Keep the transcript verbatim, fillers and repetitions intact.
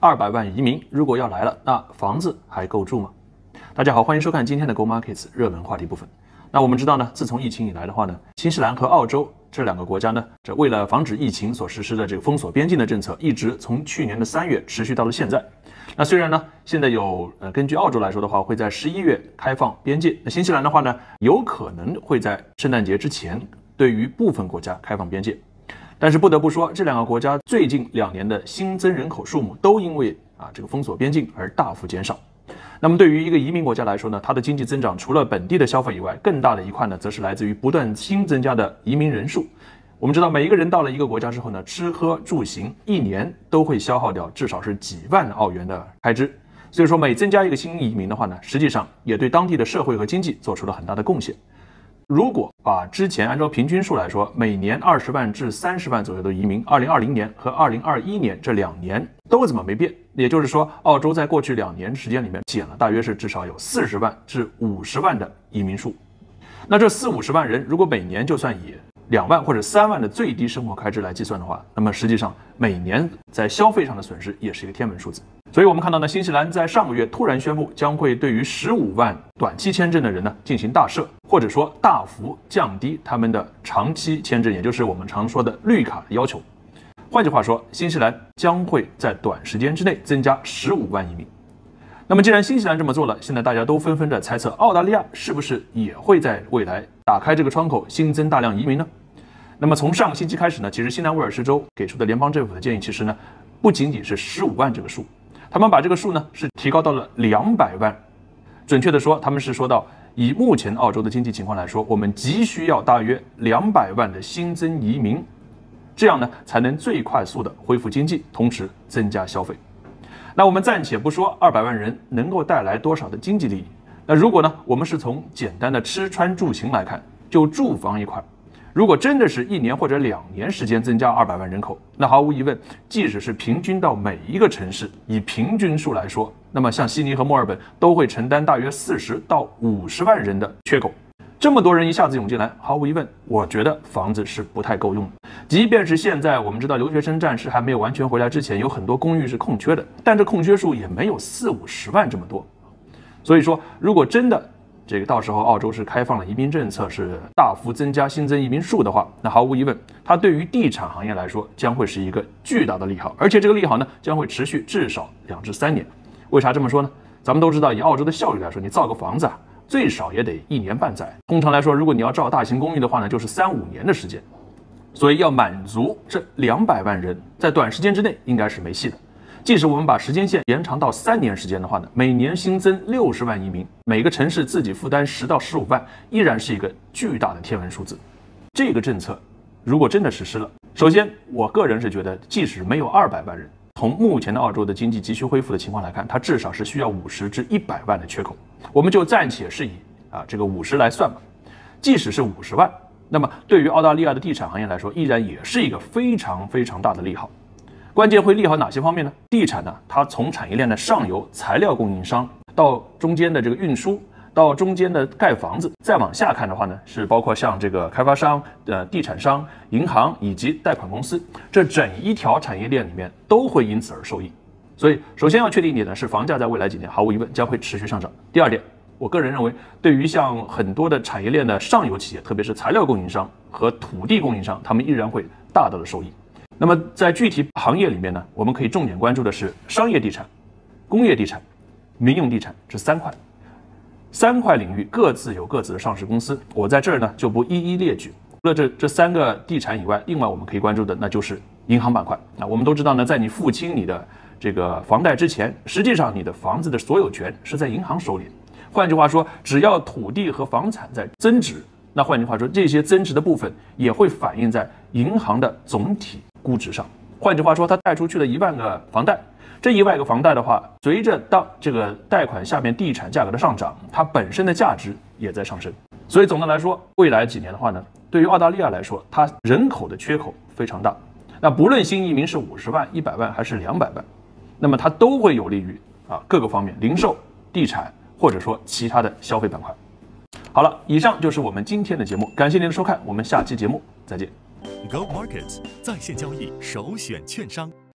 二百万移民如果要来了，那房子还够住吗？大家好，欢迎收看今天的 Go Markets 热门话题部分。那我们知道呢，自从疫情以来的话呢，新西兰和澳洲这两个国家呢，这为了防止疫情所实施的这个封锁边境的政策，一直从去年的三月持续到了现在。那虽然呢，现在有呃，根据澳洲来说的话，会在十一月开放边界。那新西兰的话呢，有可能会在圣诞节之前对于部分国家开放边界。但是不得不说，这两个国家最近两年的新增人口数目都因为啊这个封锁边境而大幅减少。那么对于一个移民国家来说呢，它的经济增长除了本地的消费以外，更大的一块呢，则是来自于不断新增加的移民人数。我们知道，每一个人到了一个国家之后呢，吃喝住行一年都会消耗掉至少是几万澳元的开支。所以说，每增加一个新移民的话呢，实际上也对当地的社会和经济做出了很大的贡献。如果把之前按照平均数来说，每年二十万至三十万左右的移民，二零二零年和二零二一年这两年都怎么没变？也就是说，澳洲在过去两年时间里面减了大约是至少有四十万至五十万的移民数。那这四五十万人，如果每年就算以两万或者三万的最低生活开支来计算的话，那么实际上每年在消费上的损失也是一个天文数字。所以我们看到呢，新西兰在上个月突然宣布将会对于十五万短期签证的人呢进行大赦，或者说大幅降低他们的长期签证，也就是我们常说的绿卡的要求。换句话说，新西兰将会在短时间之内增加十五万移民。那么既然新西兰这么做了，现在大家都纷纷的猜测，澳大利亚是不是也会在未来打开这个窗口，新增大量移民呢？那么从上个星期开始呢，其实新南威尔士州给出的联邦政府的建议，其实呢不仅仅是十五万这个数，他们把这个数呢是提高到了两百万。准确的说，他们是说到，以目前澳洲的经济情况来说，我们急需要大约两百万的新增移民，这样呢才能最快速的恢复经济，同时增加消费。那我们暂且不说二百万人能够带来多少的经济利益，那如果呢我们是从简单的吃穿住行来看，就住房一块，如果真的是一年或者两年时间增加二百万人口，那毫无疑问，即使是平均到每一个城市，以平均数来说，那么像悉尼和墨尔本都会承担大约四十到五十万人的缺口。这么多人一下子涌进来，毫无疑问，我觉得房子是不太够用的。即便是现在我们知道留学生战士还没有完全回来之前，有很多公寓是空缺的，但这空缺数也没有四五十万这么多。所以说，如果真的这个到时候澳洲是开放了移民政策，是大幅增加新增移民数的话，那毫无疑问，它对于地产行业来说将会是一个巨大的利好，而且这个利好呢将会持续至少两至三年。为啥这么说呢？咱们都知道，以澳洲的效率来说，你造个房子啊，最少也得一年半载。通常来说，如果你要造大型公寓的话呢，就是三五年的时间。所以要满足这两百万人，在短时间之内应该是没戏的。即使我们把时间线延长到三年时间的话呢，每年新增六十万移民，每个城市自己负担十到十五万，依然是一个巨大的天文数字。这个政策如果真的实施了，首先我个人是觉得，即使没有二百万人，从目前的澳洲的经济急需恢复的情况来看，它至少是需要五十至一百万的缺口。我们就暂且是以啊这个五十来算吧。即使是五十万，那么对于澳大利亚的地产行业来说，依然也是一个非常非常大的利好。关键会利好哪些方面呢？地产呢，它从产业链的上游材料供应商，到中间的这个运输，到中间的盖房子，再往下看的话呢，是包括像这个开发商、呃地产商、银行以及贷款公司，这整一条产业链里面都会因此而受益。所以，首先要确定一点呢，是房价在未来几年毫无疑问将会持续上涨。第二点，我个人认为，对于像很多的产业链的上游企业，特别是材料供应商和土地供应商，他们依然会大大的受益。那么在具体行业里面呢，我们可以重点关注的是商业地产、工业地产、民用地产这三块。三块领域各自有各自的上市公司，我在这儿呢就不一一列举。除了这这三个地产以外，另外我们可以关注的那就是银行板块。那我们都知道呢，在你付清你的这个房贷之前，实际上你的房子的所有权是在银行手里。换句话说，只要土地和房产在增值，那换句话说，这些增值的部分也会反映在银行的总体估值上。换句话说，它贷出去了一万个房贷，这一万个房贷的话，随着当这个贷款下面地产价格的上涨，它本身的价值也在上升。所以总的来说，未来几年的话呢，对于澳大利亚来说，它人口的缺口非常大。那不论新移民是五十万、一百万还是两百万，那么它都会有利于啊各个方面，零售、地产或者说其他的消费板块。好了，以上就是我们今天的节目，感谢您的收看，我们下期节目再见。 Go Markets 在线交易首选券商。